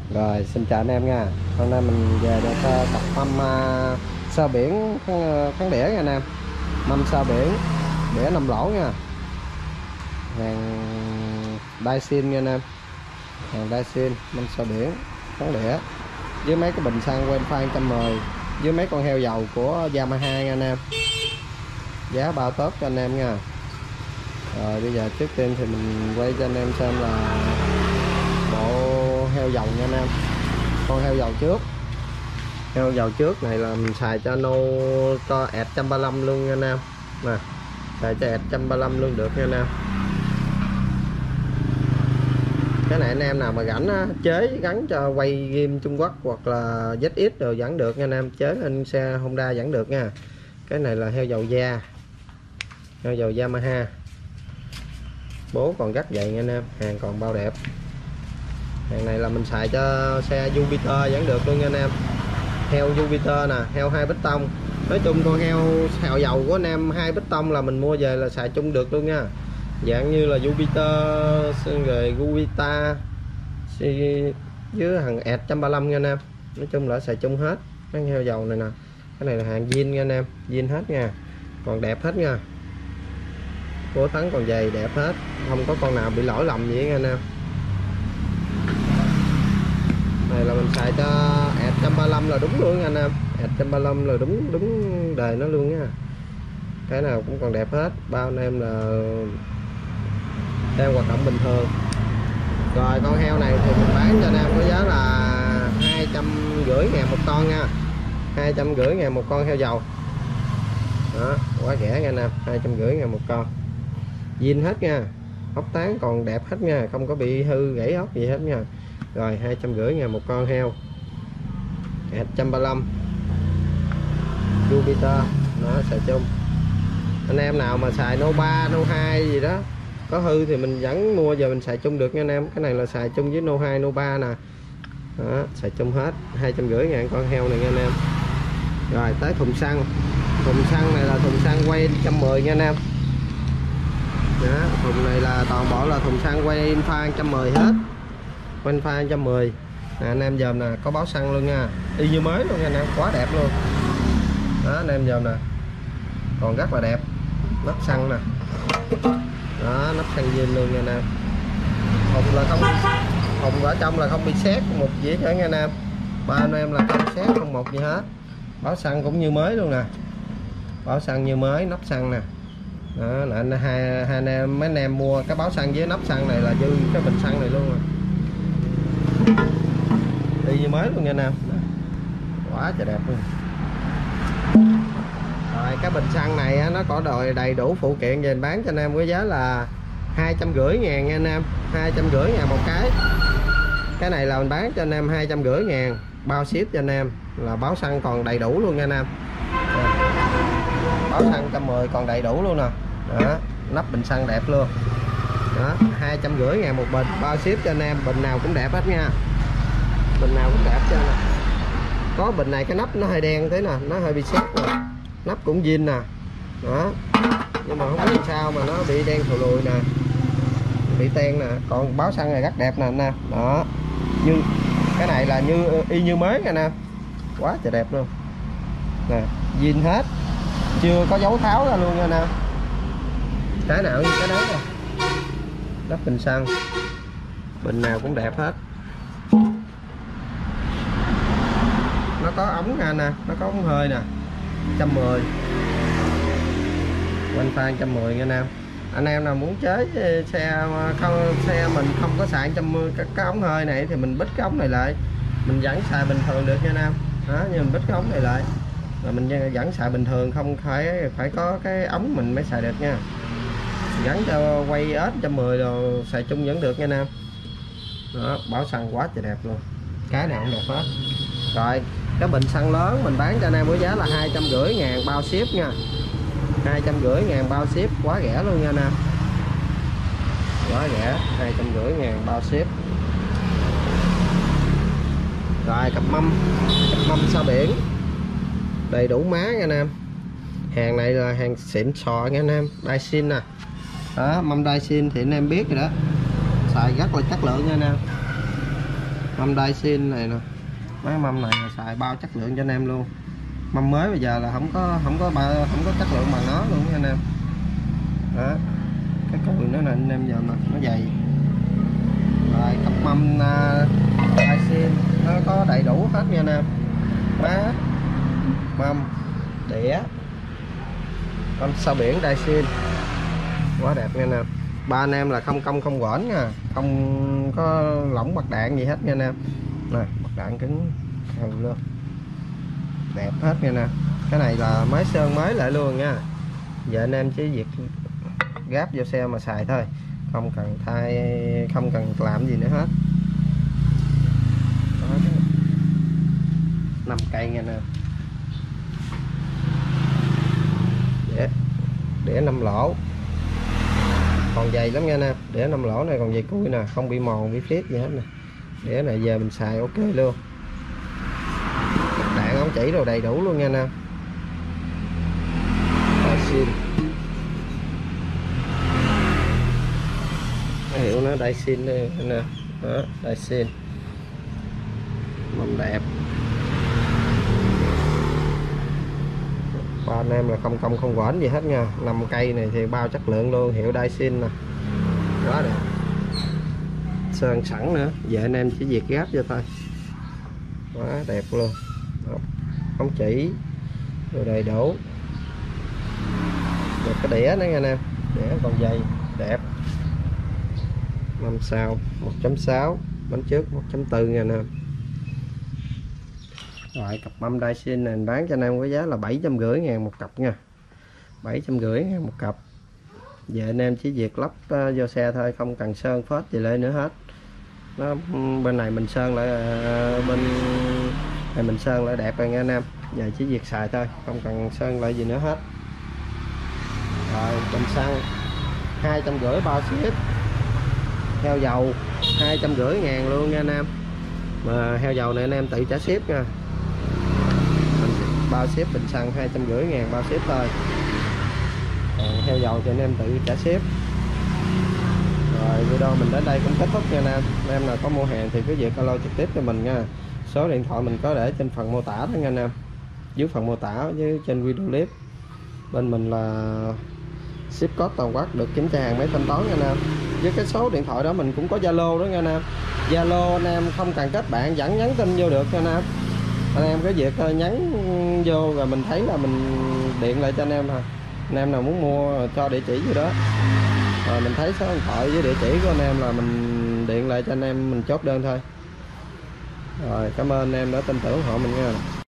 Rồi xin chào anh em nha. Hôm nay mình về được cặp mâm sơ biển kháng đĩa nha anh em. Mâm sơ biển đĩa 5 lỗ nha. Hàng Daisin nha anh em. Hàng Daisin mâm sơ biển kháng đĩa với mấy cái bình xăng quen phan 110 với mấy con heo dầu của Yamaha nha anh em. Giá bao tốt cho anh em nha. Rồi bây giờ trước tiên thì mình quay cho anh em xem là bộ heo dầu nha anh em. Con heo dầu trước, heo dầu trước này là mình xài cho nô cho ẹt 135 luôn nha anh em. Nè, xài cho ẹt 135 luôn được nha anh em. Cái này anh em nào mà rảnh á, chế gắn cho quay ghim Trung Quốc hoặc là ZX rồi vẫn được nha anh em, chế lên xe Honda vẫn được nha. Cái này là heo dầu da, heo dầu Yamaha, bố còn rất dày nha anh em, hàng còn bao đẹp. Hàng này là mình xài cho xe Jupiter vẫn được luôn nha anh em. Heo Jupiter nè, heo 2 bích tông. Nói chung con heo dầu của anh em 2 bích tông là mình mua về là xài chung được luôn nha. Dạng như là Jupiter rồi Guvita với thằng ẹt 135 nha anh em. Nói chung là xài chung hết mấy heo dầu này nè. Cái này là hàng zin nha anh em, zin hết nha, còn đẹp hết nha. Cố tấn còn dày đẹp hết, không có con nào bị lỗi lầm gì nha anh em. Này là mình xài cho ẹt 135 là đúng luôn nha anh em, ẹt 135 là đúng đời nó luôn nha. Cái nào cũng còn đẹp hết, bao anh em là đang hoạt động bình thường. Rồi con heo này thì mình bán cho anh em có giá là 250.000 một con nha, 250.000 một con heo dầu đó, quá rẻ nha anh em, 250.000 một con, zin hết nha, ốc tán còn đẹp hết nha, không có bị hư gãy ốc gì hết nha. Rồi 250.000 một con heo ẹt 135 Jupiter nó xài chung. Anh em nào mà xài No 3 No 2 gì đó có hư thì mình vẫn mua giờ mình xài chung được nha anh em. Cái này là xài chung với No 2 No 3 nè đó, xài chung hết. 250.000 con heo này nha anh em. Rồi tới thùng xăng. Thùng xăng này là thùng xăng quay 110 nha anh em đó, thùng này là toàn bộ là thùng xăng quay pha 110 hết, quanh pha 110 nè anh em dòm nè, có báo xăng luôn nha, y như mới luôn nha anh em, quá đẹp luôn đó anh em dòm nè, còn rất là đẹp. Nắp xăng nè đó, nắp xăng zin luôn nha anh em. Thùng là không, thùng ở trong là không bị sét một gì hết nha anh em, ba anh em là không sét không một gì hết. Báo xăng cũng như mới luôn nè, báo xăng như mới, nắp xăng nè đó, là hai anh em, mấy anh em mua cái báo xăng với nắp xăng này là dư cái bình xăng này luôn rồi, đi như mới luôn nha anh em, quá trời đẹp luôn. Rồi cái bình xăng này á, nó có đầy đủ phụ kiện về bán cho anh em với giá là 250.000 nha anh em, 250.000 một cái. Cái này là mình bán cho anh em 250.000 bao ship cho anh em, là báo xăng còn đầy đủ luôn nha anh em. Báo xăng 110 còn đầy đủ luôn nè đó, nắp bình xăng đẹp luôn đó, 250.000 một bình bao ship cho anh em. Bình nào cũng đẹp hết nha, bình nào cũng đẹp cho nè. Có bình này cái nắp nó hơi đen thế nè, nó hơi bị sét nè, nắp cũng zin nè đó, nhưng mà không biết làm sao mà nó bị đen thù lùi nè, bị ten nè. Còn báo xăng này rất đẹp nè anh em đó, như cái này là y như mới nha anh em, quá trời đẹp luôn nè, zin hết, chưa có dấu tháo ra luôn nha anh em. Cái nào như cái đấy nè, nắp bình xăng, bình nào cũng đẹp hết. Nó có ống nha nè, nó có ống hơi nè, 110 quanh pha 110 nha anh em. Anh em nào muốn chế xe mình không có xài cái ống hơi này thì mình bích cái ống này lại, mình vẫn xài bình thường được nha anh em đó, nhưng mình bích cái ống này lại là mình vẫn xài bình thường, không phải có cái ống mình mới xài được nha. Gắn cho quay ếch 110 rồi xài chung vẫn được nha anh em đó, bảo xăng quá trời đẹp luôn, cái nào cũng đẹp hết. Rồi cái bình xăng lớn mình bán cho anh em với giá là 250.000 bao ship nha, 250.000 bao ship, quá rẻ luôn nha anh em, quá rẻ, 250.000 bao ship. Rồi cặp mâm sao biển đầy đủ má nha anh em. Hàng này là hàng xịn sò nha anh em, Daisin nè đó, mâm Daisin thì anh em biết rồi đó, xài rất là chất lượng nha anh em Mâm Dyson này nè, mấy mâm này là xài bao chất lượng cho anh em luôn. Mâm mới bây giờ là không có chất lượng bằng nó luôn nha anh em. Đó, cái cùi nó nè anh em, giờ mà nó dày. Rồi cặp mâm Dyson nó có đầy đủ hết nha anh em. Má, mâm, đĩa, con sao biển Dyson quá đẹp nha anh em. Ba anh em là không công không gõn nha, không có lỏng bạc đạn gì hết nha anh em. Nè, bạc đạn cứng luôn, đẹp hết nha nè. Cái này là mới sơn mới lại luôn nha. Giờ anh em chỉ việc gáp vô xe mà xài thôi, không cần thay, không cần làm gì nữa hết. Đó, 5 cây nha nè. Đĩa 5 lỗ còn dày lắm nha nè. Đĩa 5 lỗ này còn dày cui nè, không bị mòn bị phết gì hết nè. Đĩa này giờ mình xài ok luôn, đạn ống chỉ đồ đầy đủ luôn nha nè. Dyson, hiệu nó Dyson đây nè. Đó, Dyson mâm đẹp. Ba anh em là không công không quẩn gì hết nha. 5 cây này thì bao chất lượng luôn, hiệu Dyson nè, quá đẹp. Sơn sẵn nữa, giờ anh em chỉ việc gáp vô thôi, quá đẹp luôn. Ống chỉ rồi đầy đủ. Rồi cái đĩa nữa nha anh em, đĩa còn dày đẹp. 5 sao 1.6, bánh trước 1.4 nha anh em. Rồi cặp mâm Dyson này bán cho anh em với giá là 750.000 một cặp nha, 750.000 một cặp. Giờ anh em chỉ việc lắp vô xe thôi, không cần sơn phết gì lên nữa hết. Nó, bên này mình sơn lại, bên này mình sơn lại đẹp rồi nha anh em. Giờ chỉ việc xài thôi, không cần sơn lại gì nữa hết. Rồi bình xăng 250 bao ship, heo dầu 250.000 luôn nha anh em. Mà heo dầu này anh em tự trả ship nha, bao ship bình xăng 250.000 bao ship thôi. Còn heo dầu thì anh em tự trả ship. Rồi video mình đến đây cũng kết thúc nha anh em. Anh em nào có mua hàng thì cứ việc alo trực tiếp cho mình nha. Số điện thoại mình có để trên phần mô tả đó nha anh em, dưới phần mô tả với trên video clip. Bên mình là ship code toàn quốc, được kiểm tra hàng máy thanh toán nha anh em. Với cái số điện thoại đó mình cũng có Zalo đó nha anh em. Zalo anh em không cần kết bạn, vẫn nhắn tin vô được nha anh em. Anh em có việc nhắn vô rồi mình thấy là mình điện lại cho anh em thôi. Anh em nào muốn mua cho địa chỉ gì đó, rồi mình thấy số điện thoại với địa chỉ của anh em là mình điện lại cho anh em, mình chốt đơn thôi. Rồi cảm ơn anh em đã tin tưởng ủng hộ mình nha.